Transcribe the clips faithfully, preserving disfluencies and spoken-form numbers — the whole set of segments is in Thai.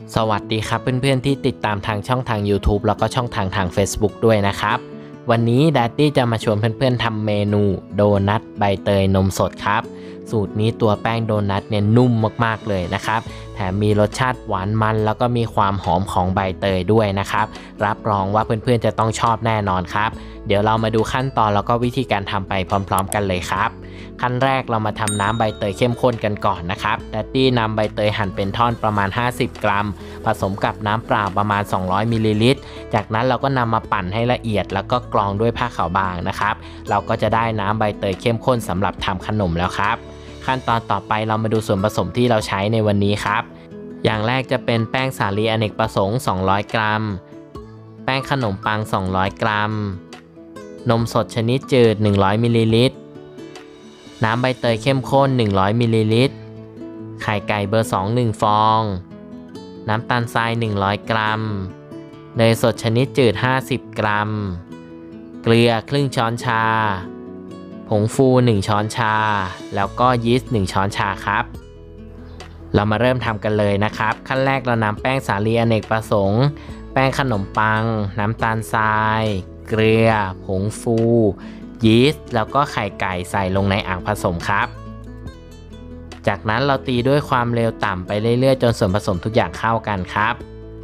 สวัสดีครับเพื่อนๆที่ติดตามทางช่องทาง YouTube แล้วก็ช่องทางทาง Facebook ด้วยนะครับวันนี้แดดดี้จะมาชวนเพื่อนๆทำเมนูโดนัทใบเตยนมสดครับสูตรนี้ตัวแป้งโดนัทเนี่ยนุ่มมากๆเลยนะครับแถมมีรสชาติหวานมันแล้วก็มีความหอมของใบเตยด้วยนะครับรับรองว่าเพื่อนๆจะต้องชอบแน่นอนครับเดี๋ยวเรามาดูขั้นตอนแล้วก็วิธีการทำไปพร้อมๆกันเลยครับขั้นแรกเรามาทำน้ำใบเตยเข้มข้นกันก่อนนะครับแดดดี้นำใบเตยหั่นเป็นท่อนประมาณห้าสิบกรัมผสมกับน้ำเปล่าประมาณสองร้อยมิลลิลิตรจากนั้นเราก็นำมาปั่นให้ละเอียดแล้วก็กรองด้วยผ้าขาวบางนะครับเราก็จะได้น้ำใบเตยเข้มข้นสำหรับทำขนมแล้วครับขั้นตอนต่อไปเรามาดูส่วนผสมที่เราใช้ในวันนี้ครับอย่างแรกจะเป็นแป้งสาลีอเนกประสงค์สองร้อยกรัมแป้งขนมปังสองร้อยกรัมนมสดชนิดจืดหนึ่งร้อยมิลลิลิตรน้ำใบเตยเข้มข้นหนึ่งร้อยมิลลิลิตรไข่ไก่เบอร์สอง หนึ่งฟองน้ำตาลทรายหนึ่งร้อยกรัมเนยสดชนิดจืดห้าสิบกรัมเกลือครึ่งช้อนชาผงฟูหนึ่งช้อนชาแล้วก็ยีสต์หนึ่งช้อนชาครับเรามาเริ่มทำกันเลยนะครับขั้นแรกเรานำแป้งสาลีอเนกประสงค์แป้งขนมปังน้ำตาลทรายเกลือผงฟูยีสต์แล้วก็ไข่ไก่ใส่ลงในอ่างผสมครับจากนั้นเราตีด้วยความเร็วต่ำไปเรื่อยๆจนส่วนผสมทุกอย่างเข้ากันครับ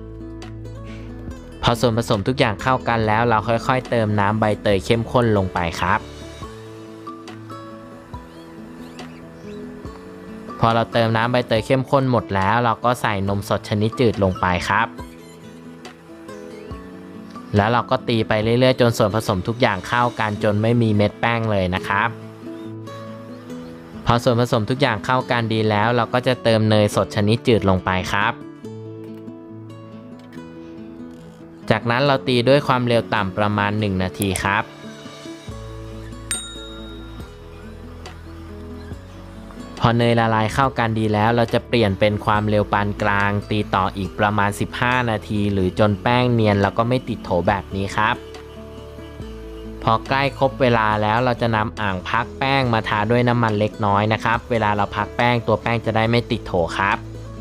พอส่วนผสมทุกอย่างเข้ากันแล้วเราค่อยๆเติมน้ำใบเตยเข้มข้นลงไปครับพอเราเติมน้ำใบเตยเข้มข้นหมดแล้วเราก็ใส่นมสดชนิดจืดลงไปครับแล้วเราก็ตีไปเรื่อยๆจนส่วนผสมทุกอย่างเข้ากันจนไม่มีเม็ดแป้งเลยนะครับพอส่วนผสมทุกอย่างเข้ากันดีแล้วเราก็จะเติมเนยสดชนิดจืดลงไปครับจากนั้นเราตีด้วยความเร็วต่ำประมาณหนึ่งนาทีครับพอเนยละลายเข้ากันดีแล้วเราจะเปลี่ยนเป็นความเร็วปานกลางตีต่ออีกประมาณสิบห้านาทีหรือจนแป้งเนียนแล้วก็ไม่ติดโถแบบนี้ครับพอใกล้ครบเวลาแล้วเราจะนำอ่างพักแป้งมาทาด้วยน้ำมันเล็กน้อยนะครับเวลาเราพักแป้งตัวแป้งจะได้ไม่ติดโถครับ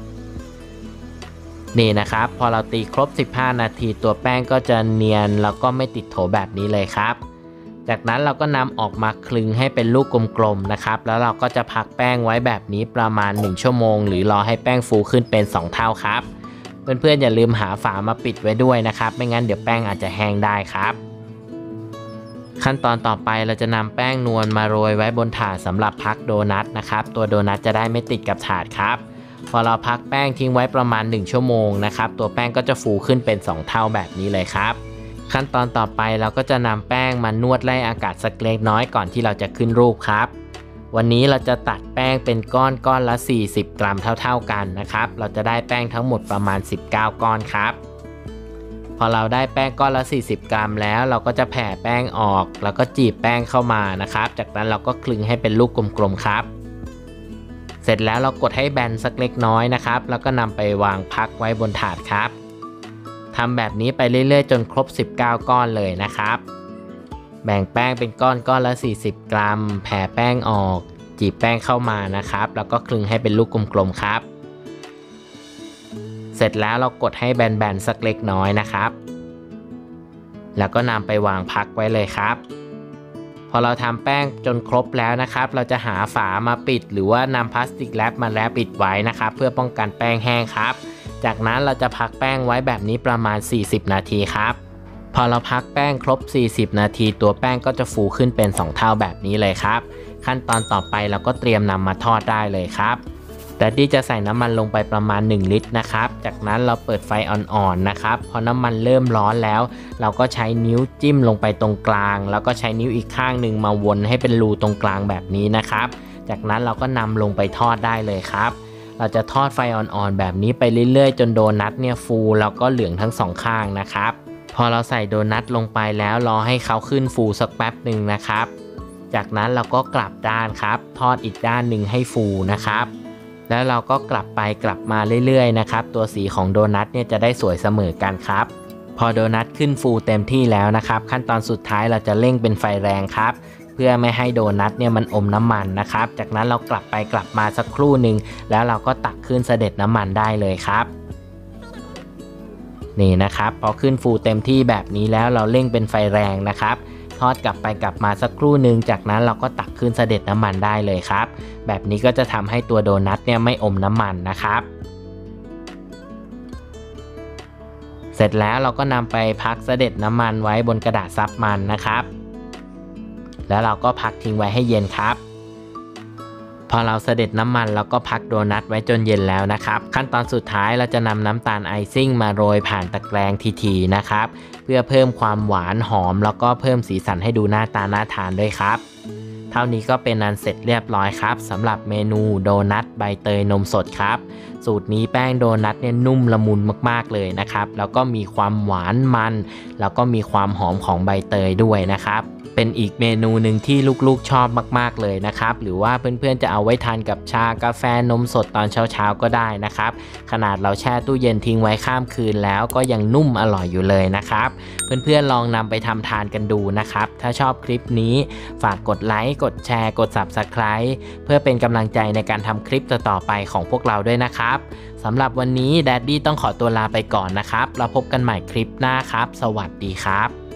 นี่นะครับพอเราตีครบสิบห้านาทีตัวแป้งก็จะเนียนแล้วก็ไม่ติดโถแบบนี้เลยครับจากนั้นเราก็นำออกมาคลึงให้เป็นลูกกลมๆนะครับแล้วเราก็จะพักแป้งไว้แบบนี้ประมาณหนึ่งชั่วโมงหรือรอให้แป้งฟูขึ้นเป็นสองเท่าครับเพื่อนๆอย่าลืมหาฝามาปิดไว้ด้วยนะครับไม่งั้นเดี๋ยวแป้งอาจจะแห้งได้ครับขั้นตอนต่อไปเราจะนำแป้งนวลมาโรยไว้บนถาดสำหรับพักโดนัทนะครับตัวโดนัทจะได้ไม่ติดกับถาดครับพอเราพักแป้งทิ้งไว้ประมาณหนึ่งชั่วโมงนะครับตัวแป้งก็จะฟูขึ้นเป็นสองเท่าแบบนี้เลยครับขั้นตอนต่อไปเราก็จะนำแป้งมานวดไล่อากาศสักเล็กน้อยก่อนที่เราจะขึ้นรูปครับวันนี้เราจะตัดแป้งเป็นก้อนก้อนละสี่สิบกรัมเท่าๆกันนะครับเราจะได้แป้งทั้งหมดประมาณสิบเก้าก้อนครับพอเราได้แป้งก้อนละสี่สิบกรัมแล้วเราก็จะแผ่แป้งออกแล้วก็จีบแป้งเข้ามานะครับจากนั้นเราก็คลึงให้เป็นลูกกลมๆครับเสร็จแล้วเรากดให้แบนสักเล็กน้อยนะครับแล้วก็นำไปวางพักไว้บนถาดครับทำแบบนี้ไปเรื่อยๆจนครบสิบเก้าก้อนเลยนะครับแบ่งแป้งเป็นก้อนก้อนละสี่สิบกรัมแผ่แป้งออกจีบแป้งเข้ามานะครับแล้วก็คลึงให้เป็นลูกกลมๆครับเสร็จแล้วเรากดให้แบนๆสักเล็กน้อยนะครับแล้วก็นำไปวางพักไว้เลยครับพอเราทำแป้งจนครบแล้วนะครับเราจะหาฝามาปิดหรือว่านำพลาสติกแรปมาแรปปิดไว้นะครับเพื่อป้องกันแป้งแห้งครับจากนั้นเราจะพักแป้งไว้แบบนี้ประมาณสี่สิบนาทีครับพอเราพักแป้งครบสี่สิบนาทีตัวแป้งก็จะฟูขึ้นเป็นสองเท่าแบบนี้เลยครับขั้นตอนต่อไปเราก็เตรียมนำมาทอดได้เลยครับแดดดี้จะใส่น้ำมันลงไปประมาณหนึ่งลิตรนะครับจากนั้นเราเปิดไฟอ่อนๆนะครับพอน้ำมันเริ่มร้อนแล้วเราก็ใช้นิ้วจิ้มลงไปตรงกลางแล้วก็ใช้นิ้วอีกข้างหนึ่งมาวนให้เป็นรูตรงกลางแบบนี้นะครับจากนั้นเราก็นำลงไปทอดได้เลยครับเราจะทอดไฟอ่อนๆแบบนี้ไปเรื่อยๆจนโดนัทเนี่ยฟูแล้วก็เหลืองทั้งสองข้างนะครับพอเราใส่โดนัทลงไปแล้วรอให้เขาขึ้นฟูสักแป๊บหนึ่งนะครับจากนั้นเราก็กลับด้านครับทอดอีกด้านหนึ่งให้ฟูนะครับแล้วเราก็กลับไปกลับมาเรื่อยๆนะครับตัวสีของโดนัทเนี่ยจะได้สวยเสมอกันครับพอโดนัทขึ้นฟูเต็มที่แล้วนะครับขั้นตอนสุดท้ายเราจะเร่งเป็นไฟแรงครับเพื่อไม่ให้โดนัทเนี่ยมันอมน้ำมันนะครับจากนั้นเรากลับไปกลับมาสักครู่หนึ่งแล้วเราก็ตักขึ้นเสด็จน้ำมันได้เลยครับนี่นะครับพอขึ้นฟูเต็มที่แบบนี้แล้วเราเร่งเป็นไฟแรงนะครับทอดกลับไปกลับมาสักครู่หนึ่งจากนั้นเราก็ตักขึ้นเสด็จน้ำมันได้เลยครับแบบนี้ก็จะทำให้ตัวโดนัทเนี่ยไม่อมน้ำมันนะครับเสร็จแล้วเราก็นำไปพักเสด็จน้ำมันไว้บนกระดาษซับมันนะครับแล้วเราก็พักทิ้งไว้ให้เย็นครับพอเราเสด็จน้ำมันเราก็พักโดนัทไว้จนเย็นแล้วนะครับขั้นตอนสุดท้ายเราจะนำน้ำตาลไอซิ่งมาโรยผ่านตะแกรงทีๆนะครับเพื่อเพิ่มความหวานหอมแล้วก็เพิ่มสีสันให้ดูหน้าตาน่าทานด้วยครับเท่านี้ก็เป็นอันเสร็จเรียบร้อยครับสำหรับเมนูโดนัทใบเตยนมสดครับสูตรนี้แป้งโดนัทเนี่ยนุ่มละมุนมากๆเลยนะครับแล้วก็มีความหวานมันแล้วก็มีความหอมของใบเตยด้วยนะครับเป็นอีกเมนูหนึ่งที่ลูกๆชอบมากๆเลยนะครับหรือว่าเพื่อนๆจะเอาไว้ทานกับชากาแฟนมสดตอนเช้าๆก็ได้นะครับขนาดเราแช่ตู้เย็นทิ้งไว้ข้ามคืนแล้วก็ยังนุ่มอร่อยอยู่เลยนะครับเพื่อนๆลองนำไปทำทานกันดูนะครับถ้าชอบคลิปนี้ฝากกดไลค์กดแชร์กด ซับสไครบ์ เพื่อเป็นกำลังใจในการทำคลิปต่อๆไปของพวกเราด้วยนะครับสำหรับวันนี้แดดดี้ต้องขอตัวลาไปก่อนนะครับเราพบกันใหม่คลิปหน้าครับสวัสดีครับ